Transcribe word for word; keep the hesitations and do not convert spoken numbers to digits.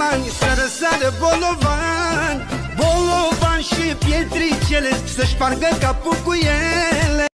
dușmani, să răsară bolovan, bolovan și pietricele, să-și spargă capul cu ele.